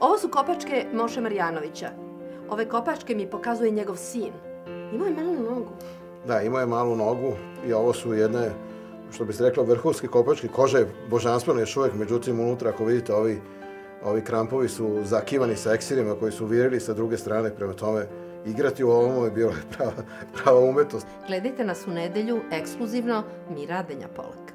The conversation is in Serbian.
Ovo su kopačke Moše Marjanovića. Ove kopačke mi pokazuje njegov sin. Imao je malu nogu. Da, imao je malu nogu i ovo su jedne, što bi se reklo, vrhunski kopački. Koža je božanstvena još uvijek, međutim unutra, ako vidite, ovi krampovi su zakivani sa eksirima koji su virili sa druge strane. Prema tome, igrati u ovom je bila prava umetnost. Gledajte nas u nedelju, ekskluzivno, Mira Denja Polak.